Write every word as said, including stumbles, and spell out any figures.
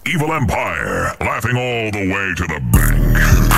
Evil Empire, laughing all the way to the bank.